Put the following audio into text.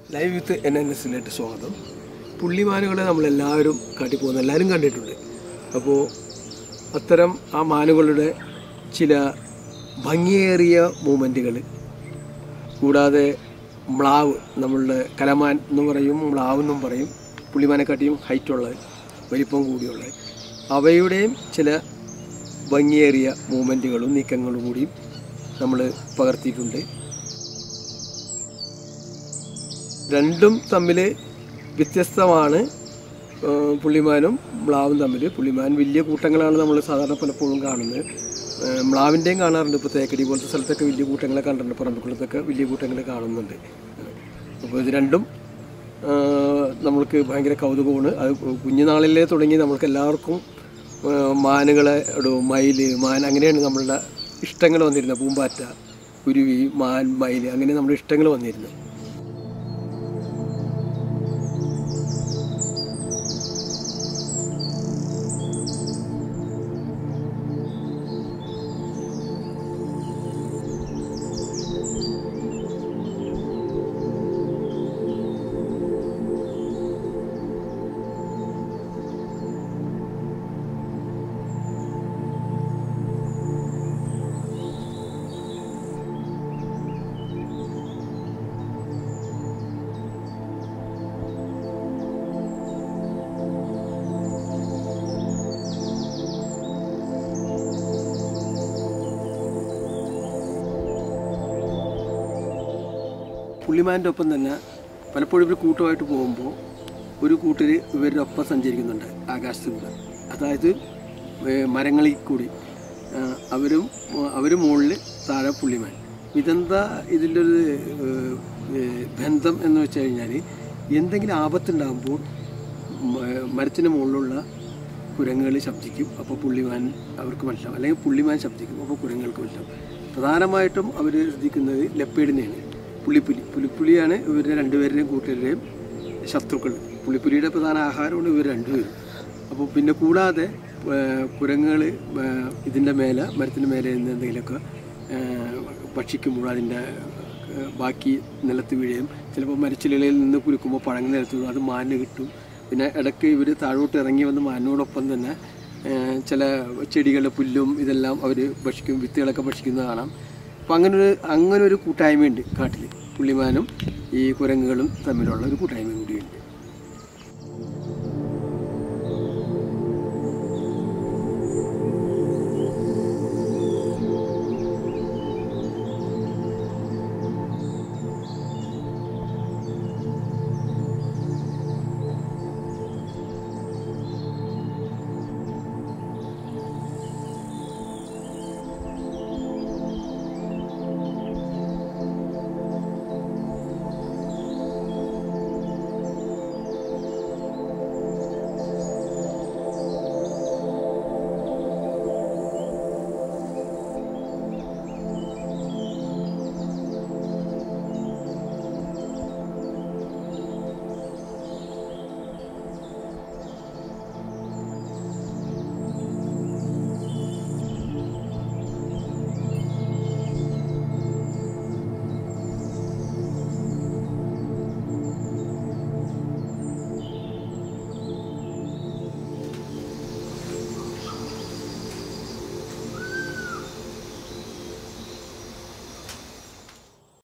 Live വിത്ത് NNS സ്വാഗതം. പുള്ളിമാനുകളെ നമ്മളെല്ലാവരും കാട്ടിപ്പോകുന്ന എല്ലാവരും കണ്ടിട്ടുണ്ട്. അപ്പോൾ അത്തരം ആ മാനുകളുടെ ചില ഭംഗിയേറിയ മൂമെൻറ്റുകൾ, കൂടാതെ മ്ലാവ്, നമ്മളുടെ കലമാൻ എന്നും പറയും, മ്ലാവ് എന്നും പറയും, പുള്ളിമാനെക്കാട്ടിയും ഹൈറ്റുള്ള, വലിപ്പം കൂടിയുള്ള അവയുടെയും ചില ഭംഗിയേറിയ മൂമെൻറ്റുകളും നീക്കങ്ങളും കൂടിയും നമ്മൾ പകർത്തിയിട്ടുണ്ട്. രണ്ടും തമ്മിൽ വ്യത്യസ്തമാണ്. പുള്ളിമാനും മ്ലാവും തമ്മിൽ. പുള്ളിമാൻ വലിയ കൂട്ടങ്ങളാണ് നമ്മൾ സാധാരണ പലപ്പോഴും കാണുന്നത്. മ്ലാവിൻ്റെയും കാണാറുണ്ട്. ഇപ്പോൾ തേക്കടി പോലത്തെ സ്ഥലത്തൊക്കെ വലിയ കൂട്ടങ്ങളെ കണ്ടിട്ടുണ്ട്. പറമ്പിക്കുളത്തൊക്കെ വലിയ കൂട്ടങ്ങൾ കാണുന്നുണ്ട്. അപ്പോൾ ഇത് രണ്ടും നമ്മൾക്ക് ഭയങ്കര കൗതുകമാണ്. അത് കുഞ്ഞുനാളിലേ തുടങ്ങി നമ്മൾക്ക് എല്ലാവർക്കും മാനുകളെ, മയിൽ, മാൻ, അങ്ങനെയാണ് നമ്മളുടെ ഇഷ്ടങ്ങൾ വന്നിരുന്നത്. പൂമ്പാറ്റ, കുരുവി, മാൻ, മയിൽ, അങ്ങനെ നമ്മുടെ ഇഷ്ടങ്ങൾ വന്നിരുന്നത്. പുള്ളിമാൻ്റെ ഒപ്പം തന്നെ പലപ്പോഴും ഇവർ കൂട്ടമായിട്ട് പോകുമ്പോൾ ഒരു കൂട്ടർ ഇവരുടെ ഒപ്പം സഞ്ചരിക്കുന്നുണ്ട് ആകാശത്തിലൂടെ. അതായത് മരങ്ങളിൽ കൂടി അവർ മുകളിൽ, താഴെ പുള്ളിമാൻ. ഇതെന്താ ഇതിൻ്റെ ഒരു ബന്ധം എന്ന് വെച്ച് കഴിഞ്ഞാൽ, എന്തെങ്കിലും ആപത്തുണ്ടാകുമ്പോൾ മരത്തിൻ്റെ മുകളിലുള്ള കുരങ്ങുകൾ ശബ്ദിക്കും, അപ്പോൾ പുള്ളിമാൻ അവർക്ക് മനസ്സിലാവും. അല്ലെങ്കിൽ പുള്ളിമാൻ ശബ്ദിക്കും, അപ്പോൾ കുരങ്ങുകൾക്ക് മനസ്സിലാവും. പ്രധാനമായിട്ടും അവർ ശ്രദ്ധിക്കുന്നത് ലെപ്പേഡിനെയാണ്. പുലിപ്പുലിയാണ് ഇവരുടെ രണ്ടുപേരുടെയും കൂട്ടരുടെയും ശത്രുക്കൾ. പുലിപ്പുലിയുടെ പ്രധാന ആഹാരമാണ് ഇവർ രണ്ടുപേരും. അപ്പോൾ പിന്നെ കൂടാതെ കുരങ്ങുകൾ ഇതിൻ്റെ മേലെ, മരത്തിൻ്റെ മേലെ നിന്ന് എന്തെങ്കിലുമൊക്കെ ഭക്ഷിക്കുമ്പോൾ അതിൻ്റെ ബാക്കി നിലത്ത് വീഴുകയും, ചിലപ്പോൾ മരച്ചിലയിൽ നിന്ന് കുലുക്കുമ്പോൾ പഴങ്ങൾ നിലത്ത് വീഴും, അത് മാനിന് കിട്ടും. പിന്നെ ഇടയ്ക്ക് ഇവർ താഴോട്ട് ഇറങ്ങി വന്ന് മാനിനോടൊപ്പം തന്നെ ചില ചെടികളുടെ പുല്ലും ഇതെല്ലാം അവർ ഭക്ഷിക്കും, വിത്തുകളൊക്കെ ഭക്ഷിക്കുന്നത് കാണാം. അപ്പോൾ അങ്ങനൊരു കൂട്ടായ്മയുണ്ട് കാട്ടിൽ, പുള്ളിമാനും ഈ കുരങ്ങുകളും തമ്മിലുള്ള ഒരു കൂട്ടായ്മയുണ്ട്.